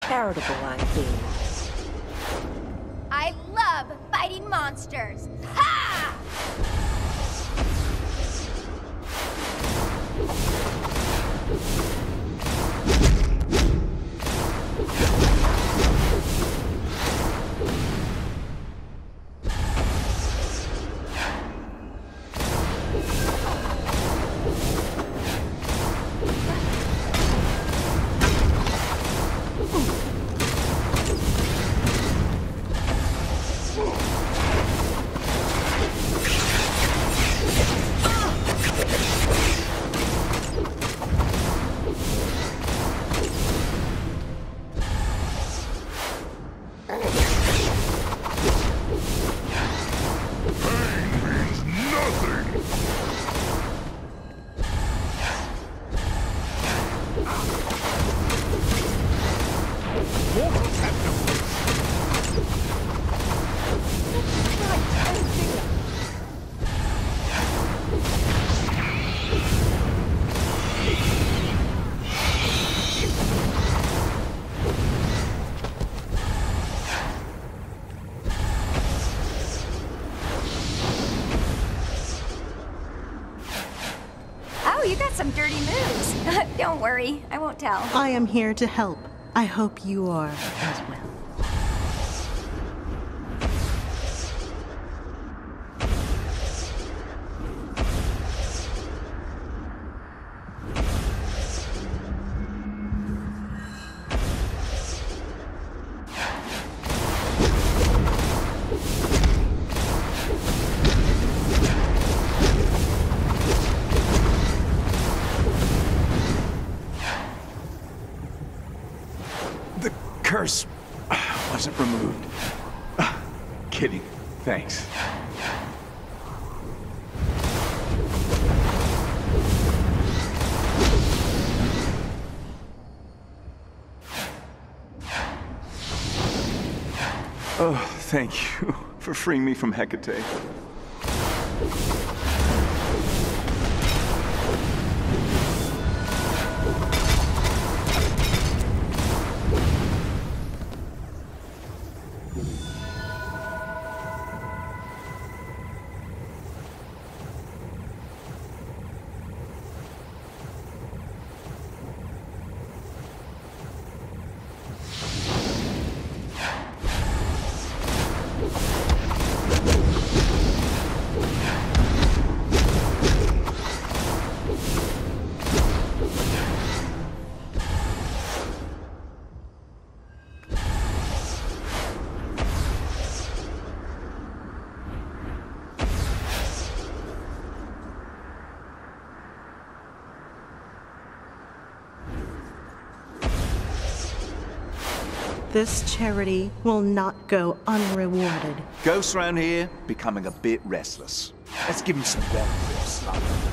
charitable, I feel. I love fighting monsters. Ha! Oh, you got some dirty moves. Don't worry, I won't tell. I am here to help. I hope you are as well. The curse wasn't removed. Kidding. Thanks. Oh, thank you for freeing me from Hecate. This charity will not go unrewarded. Ghosts around here becoming a bit restless. Let's give him some welfare stuff.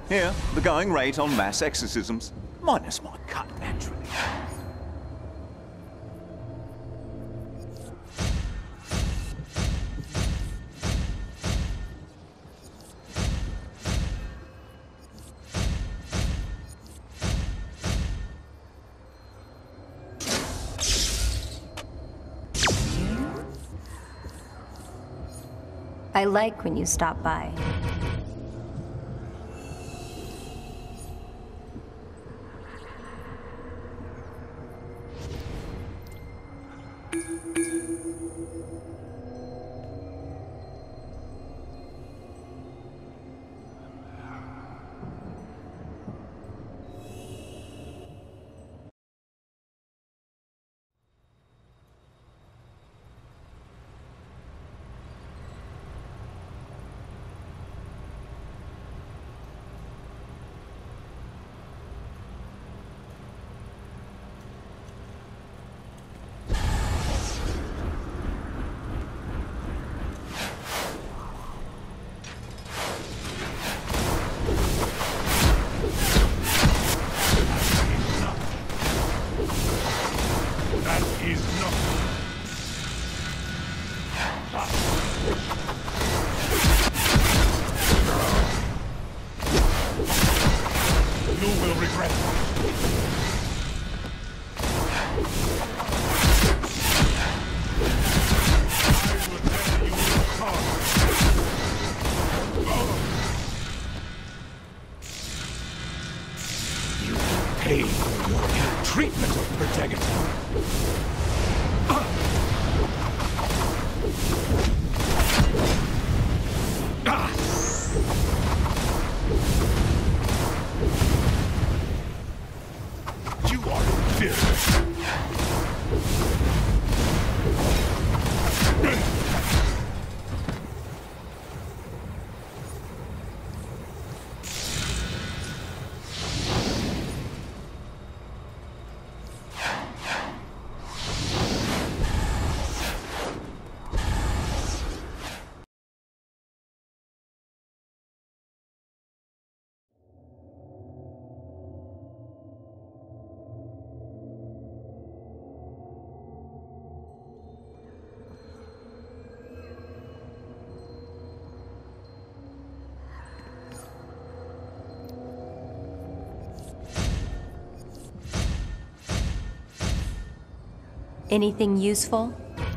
Here, the going rate on mass exorcisms. Minus my cut, naturally. I like when you stop by. Pay for your ill-treatment of Protagonist. You are inferior. Anything useful?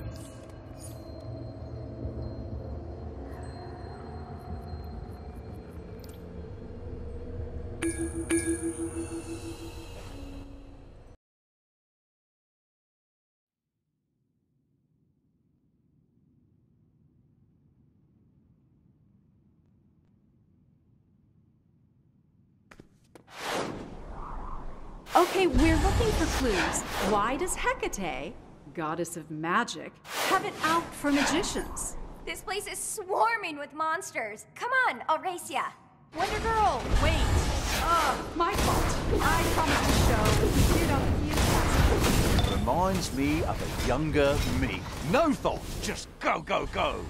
Okay, we're looking for clues. Why does Hecate, goddess of magic, have it out for magicians? This place is swarming with monsters. Come on, I'll race ya. Wonder Girl, wait. My fault. I promised to show if we cleared out the view. Reminds me of a younger me. No thought, just go, go, go.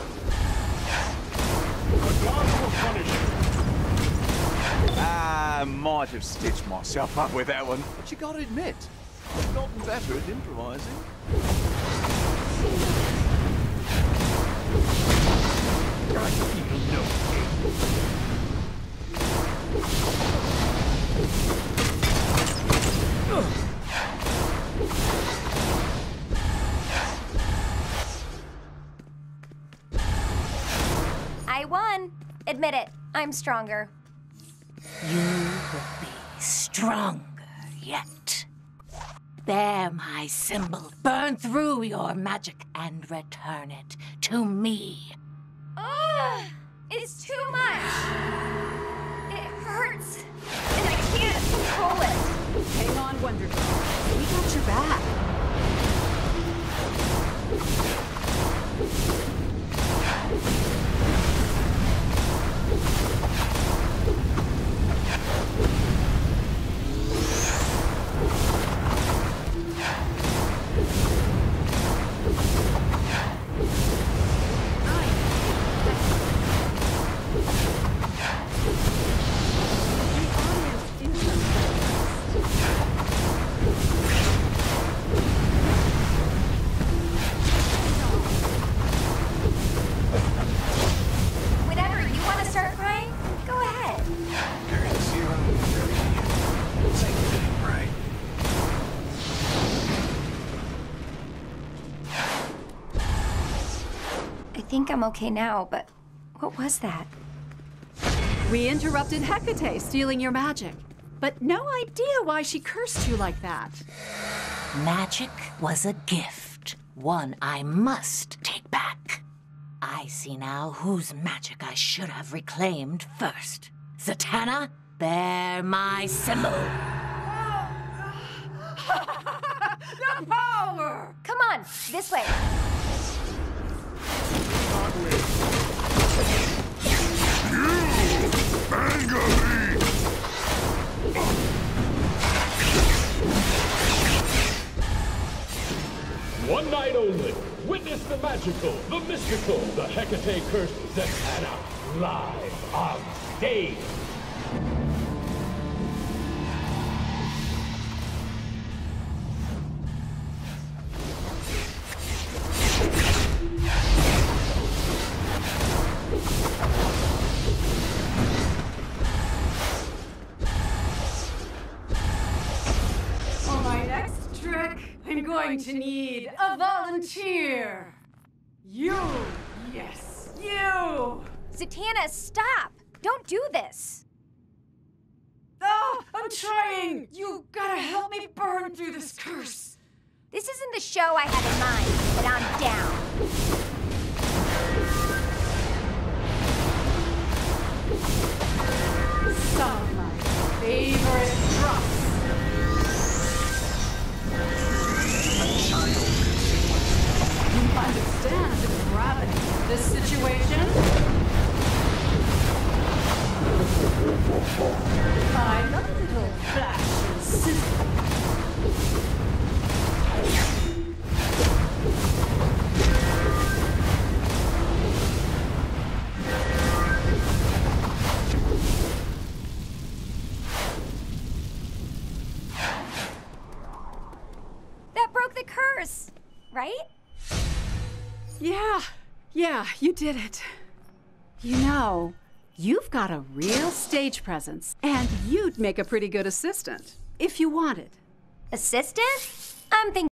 The gods will punish you. I might have stitched myself up with that one, but you gotta admit, I've gotten better at improvising. I feel no pain. I won. Admit it, I'm stronger. You will be stronger yet. Bear my symbol. Burn through your magic and return it to me. Ugh! It's too much! It hurts, and I can't control it. Hang on, Wonder Girl. We got your back. think I'm okay now, but what was that? We interrupted Hecate stealing your magic, but no idea why she cursed you like that. Magic was a gift, one I must take back. I see now whose magic I should have reclaimed first. Zatanna, bear my symbol. The power! Come on, this way. One night only. Witness the magical, the mystical, the Hecate cursed Zatanna live on stage. For my next trick, I'm going to need a volunteer. You! Yes, you! Zatanna, stop! Don't do this! Oh, I'm trying! You gotta help me burn through this curse. This isn't the show I had in mind, but I'm down. Some of my favorite drops. You understand the gravity of this situation? I love a little flash and sizzle. That broke the curse, right? Yeah, you did it. You know, you've got a real stage presence, and you'd make a pretty good assistant, if you wanted. Assistant? I'm thinking